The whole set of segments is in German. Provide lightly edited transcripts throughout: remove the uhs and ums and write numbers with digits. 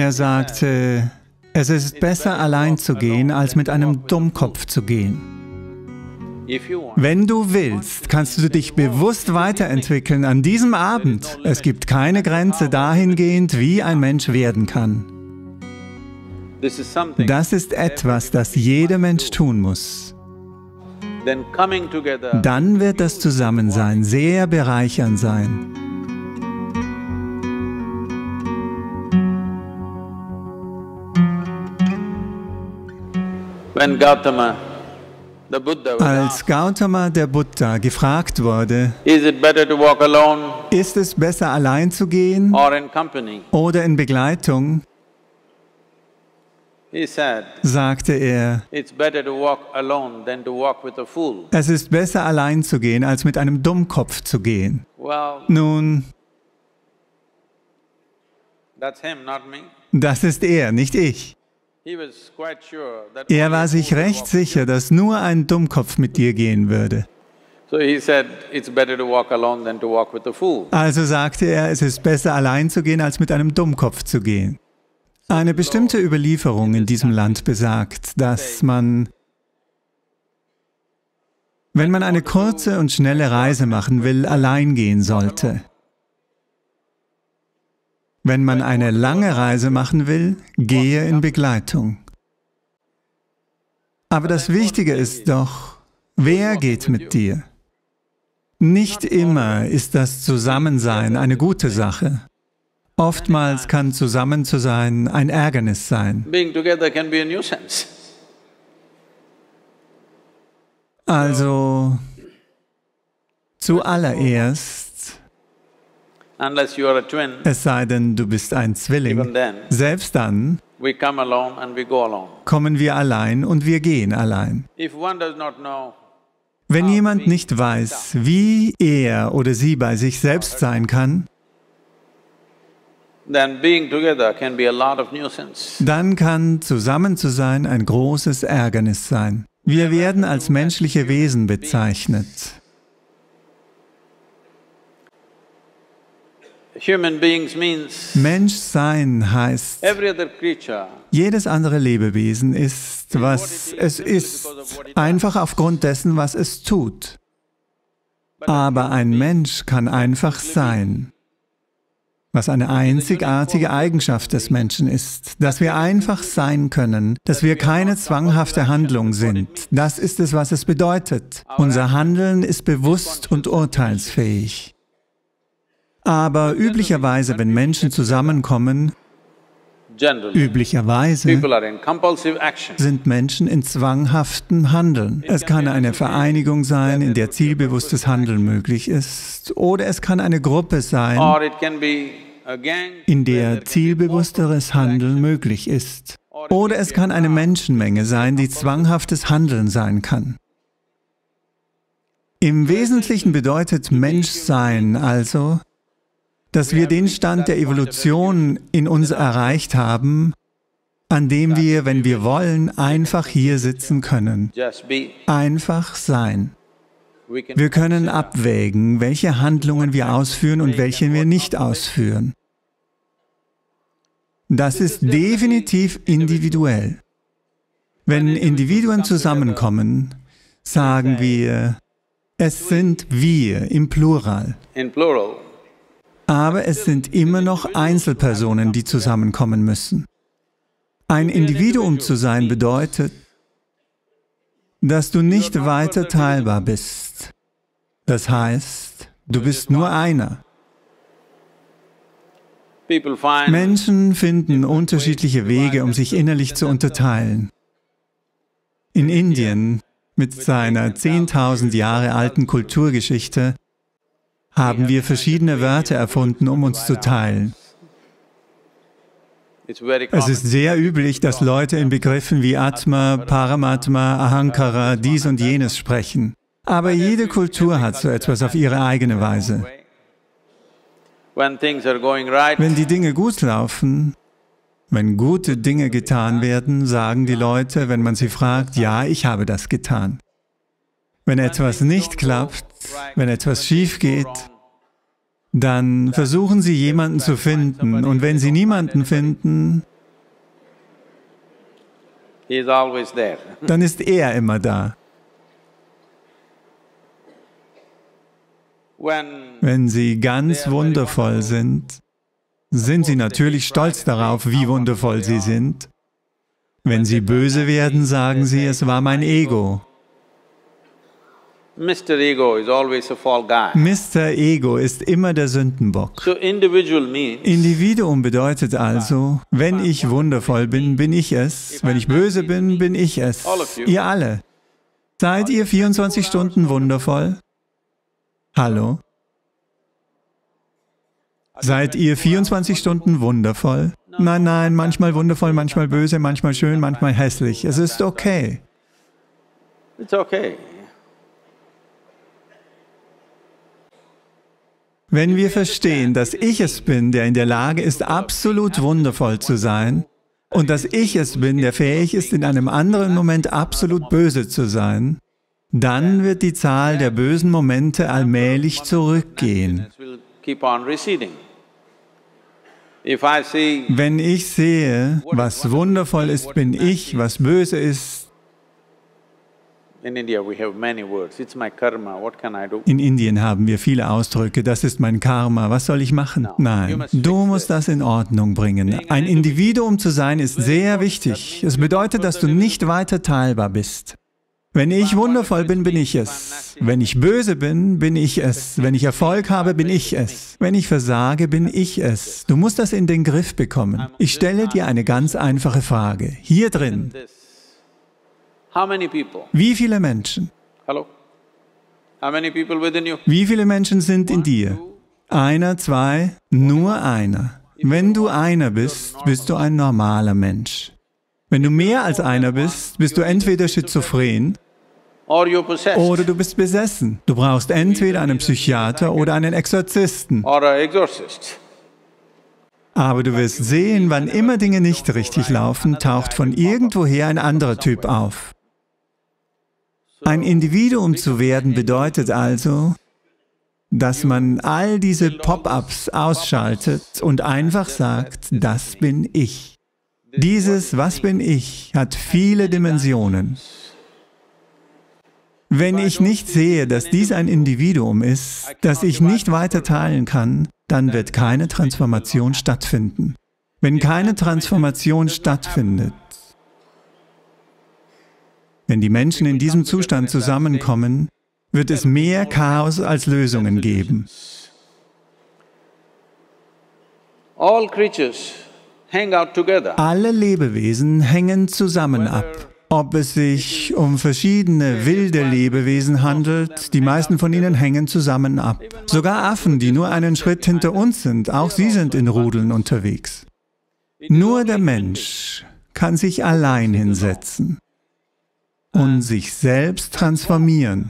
Er sagte, es ist besser, allein zu gehen, als mit einem Dummkopf zu gehen. Wenn du willst, kannst du dich bewusst weiterentwickeln an diesem Abend. Es gibt keine Grenze dahingehend, wie ein Mensch werden kann. Das ist etwas, das jeder Mensch tun muss. Dann wird das Zusammensein sehr bereichernd sein. Als Gautama, der Buddha, gefragt wurde, ist es besser, allein zu gehen oder in Begleitung, sagte er, es ist besser, allein zu gehen, als mit einem Dummkopf zu gehen. Nun, das ist er, nicht ich. Er war sich recht sicher, dass nur ein Dummkopf mit dir gehen würde. Also sagte er, es ist besser, allein zu gehen, als mit einem Dummkopf zu gehen. Eine bestimmte Überlieferung in diesem Land besagt, dass man, wenn man eine kurze und schnelle Reise machen will, allein gehen sollte. Wenn man eine lange Reise machen will, gehe in Begleitung. Aber das Wichtige ist doch, wer geht mit dir? Nicht immer ist das Zusammensein eine gute Sache. Oftmals kann zusammen zu sein ein Ärgernis sein. Also, zuallererst, es sei denn, du bist ein Zwilling, selbst dann kommen wir allein und wir gehen allein. Wenn jemand nicht weiß, wie er oder sie bei sich selbst sein kann, dann kann zusammen zu sein ein großes Ärgernis sein. Wir werden als menschliche Wesen bezeichnet. Menschsein heißt, jedes andere Lebewesen ist, was es ist, einfach aufgrund dessen, was es tut. Aber ein Mensch kann einfach sein, was eine einzigartige Eigenschaft des Menschen ist, dass wir einfach sein können, dass wir keine zwanghafte Handlung sind. Das ist es, was es bedeutet. Unser Handeln ist bewusst und urteilsfähig. Aber üblicherweise, wenn Menschen zusammenkommen, sind Menschen in zwanghaftem Handeln. Es kann eine Vereinigung sein, in der zielbewusstes Handeln möglich ist, oder es kann eine Gruppe sein, in der zielbewussteres Handeln möglich ist. Oder es kann eine Menschenmenge sein, die zwanghaftes Handeln sein kann. Im Wesentlichen bedeutet Menschsein also, dass wir den Stand der Evolution in uns erreicht haben, an dem wir, wenn wir wollen, einfach hier sitzen können. Einfach sein. Wir können abwägen, welche Handlungen wir ausführen und welche wir nicht ausführen. Das ist definitiv individuell. Wenn Individuen zusammenkommen, sagen wir, es sind wir im Plural. Aber es sind immer noch Einzelpersonen, die zusammenkommen müssen. Ein Individuum zu sein bedeutet, dass du nicht weiter teilbar bist. Das heißt, du bist nur einer. Menschen finden unterschiedliche Wege, um sich innerlich zu unterteilen. In Indien, mit seiner 10.000 Jahre alten Kulturgeschichte, haben wir verschiedene Wörter erfunden, um uns zu teilen. Es ist sehr üblich, dass Leute in Begriffen wie Atma, Paramatma, Ahankara, dies und jenes sprechen. Aber jede Kultur hat so etwas auf ihre eigene Weise. Wenn die Dinge gut laufen, wenn gute Dinge getan werden, sagen die Leute, wenn man sie fragt, ja, ich habe das getan. Wenn etwas nicht klappt, wenn etwas schief geht, dann versuchen sie jemanden zu finden, und wenn sie niemanden finden, dann ist er immer da. Wenn Sie ganz wundervoll sind, sind Sie natürlich stolz darauf, wie wundervoll Sie sind. Wenn Sie böse werden, sagen Sie, es war mein Ego. Mr. Ego is always a fall guy. Mr. Ego ist immer der Sündenbock. So individual means, Individuum bedeutet also, wenn ich wundervoll bin, bin ich es. Wenn ich böse bin, bin ich es. Ihr alle. Seid ihr 24 Stunden wundervoll? Hallo? Seid ihr 24 Stunden wundervoll? Nein, nein, manchmal wundervoll, manchmal böse, manchmal schön, manchmal hässlich. Es ist okay. It's okay. Wenn wir verstehen, dass ich es bin, der in der Lage ist, absolut wundervoll zu sein, und dass ich es bin, der fähig ist, in einem anderen Moment absolut böse zu sein, dann wird die Zahl der bösen Momente allmählich zurückgehen. Wenn ich sehe, was wundervoll ist, bin ich, was böse ist, in Indien haben wir viele Ausdrücke, das ist mein Karma, was soll ich machen? Nein, du musst das in Ordnung bringen. Ein Individuum zu sein ist sehr wichtig. Es bedeutet, dass du nicht weiter teilbar bist. Wenn ich wundervoll bin, bin ich es. Wenn ich böse bin, bin ich es. Wenn ich Erfolg habe, bin ich es. Wenn ich versage, bin ich es. Du musst das in den Griff bekommen. Ich stelle dir eine ganz einfache Frage. Hier drin. Wie viele Menschen? Wie viele Menschen sind in dir? Einer, zwei, nur einer. Wenn du einer bist, bist du ein normaler Mensch. Wenn du mehr als einer bist, bist du entweder schizophren oder du bist besessen. Du brauchst entweder einen Psychiater oder einen Exorzisten. Aber du wirst sehen, wann immer Dinge nicht richtig laufen, taucht von irgendwoher ein anderer Typ auf. Ein Individuum zu werden bedeutet also, dass man all diese Pop-ups ausschaltet und einfach sagt, das bin ich. Dieses Was bin ich hat viele Dimensionen. Wenn ich nicht sehe, dass dies ein Individuum ist, das ich nicht weiter teilen kann, dann wird keine Transformation stattfinden. Wenn keine Transformation stattfindet, wenn die Menschen in diesem Zustand zusammenkommen, wird es mehr Chaos als Lösungen geben. Alle Lebewesen hängen zusammen ab. Ob es sich um verschiedene wilde Lebewesen handelt, die meisten von ihnen hängen zusammen ab. Sogar Affen, die nur einen Schritt hinter uns sind, auch sie sind in Rudeln unterwegs. Nur der Mensch kann sich allein hinsetzen und sich selbst transformieren.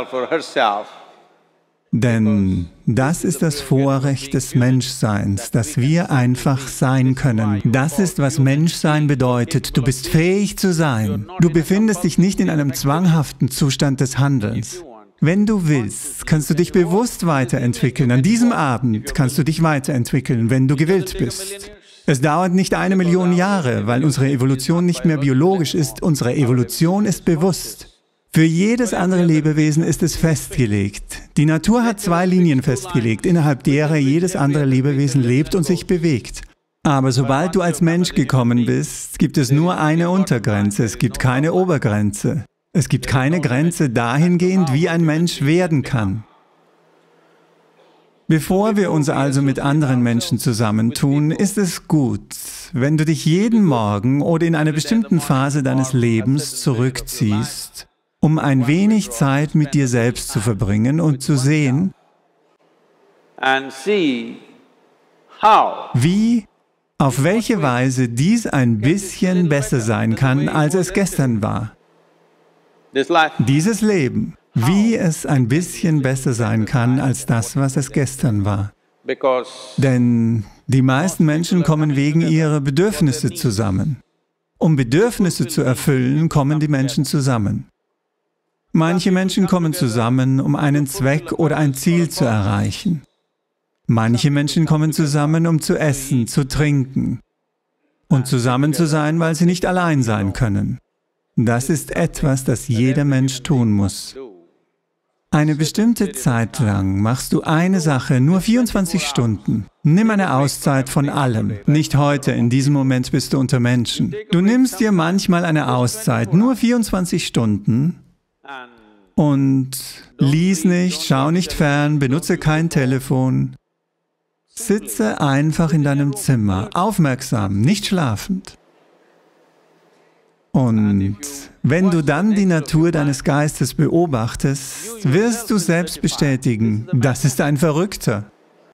Denn das ist das Vorrecht des Menschseins, dass wir einfach sein können. Das ist, was Menschsein bedeutet. Du bist fähig zu sein. Du befindest dich nicht in einem zwanghaften Zustand des Handelns. Wenn du willst, kannst du dich bewusst weiterentwickeln. An diesem Abend kannst du dich weiterentwickeln, wenn du gewillt bist. Es dauert nicht 1 Million Jahre, weil unsere Evolution nicht mehr biologisch ist. Unsere Evolution ist bewusst. Für jedes andere Lebewesen ist es festgelegt. Die Natur hat 2 Linien festgelegt, innerhalb derer jedes andere Lebewesen lebt und sich bewegt. Aber sobald du als Mensch gekommen bist, gibt es nur eine Untergrenze, es gibt keine Obergrenze. Es gibt keine Grenze dahingehend, wie ein Mensch werden kann. Bevor wir uns also mit anderen Menschen zusammentun, ist es gut, wenn du dich jeden Morgen oder in einer bestimmten Phase deines Lebens zurückziehst, um ein wenig Zeit mit dir selbst zu verbringen und zu sehen, wie, auf welche Weise dies ein bisschen besser sein kann, als es gestern war. Dieses Leben, wie es ein bisschen besser sein kann, als das, was es gestern war. Denn die meisten Menschen kommen wegen ihrer Bedürfnisse zusammen. Um Bedürfnisse zu erfüllen, kommen die Menschen zusammen. Manche Menschen kommen zusammen, um einen Zweck oder ein Ziel zu erreichen. Manche Menschen kommen zusammen, um zu essen, zu trinken und zusammen zu sein, weil sie nicht allein sein können. Das ist etwas, das jeder Mensch tun muss. Eine bestimmte Zeit lang machst du eine Sache, nur 24 Stunden. Nimm eine Auszeit von allem. Nicht heute, in diesem Moment bist du unter Menschen. Du nimmst dir manchmal eine Auszeit, nur 24 Stunden und lies nicht, schau nicht fern, benutze kein Telefon. Sitze einfach in deinem Zimmer, aufmerksam, nicht schlafend. Und wenn du dann die Natur deines Geistes beobachtest, wirst du selbst bestätigen, das ist ein Verrückter.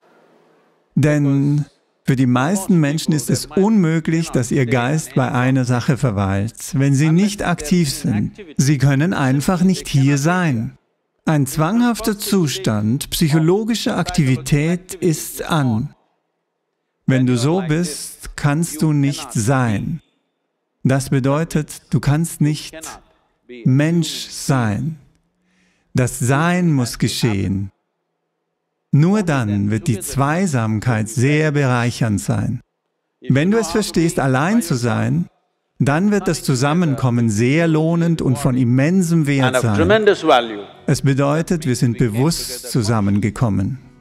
Denn für die meisten Menschen ist es unmöglich, dass ihr Geist bei einer Sache verweilt, wenn sie nicht aktiv sind. Sie können einfach nicht hier sein. Ein zwanghafter Zustand psychologischer Aktivität ist an. Wenn du so bist, kannst du nicht sein. Das bedeutet, du kannst nicht Mensch sein. Das Sein muss geschehen. Nur dann wird die Zweisamkeit sehr bereichernd sein. Wenn du es verstehst, allein zu sein, dann wird das Zusammenkommen sehr lohnend und von immensem Wert sein. Es bedeutet, wir sind bewusst zusammengekommen.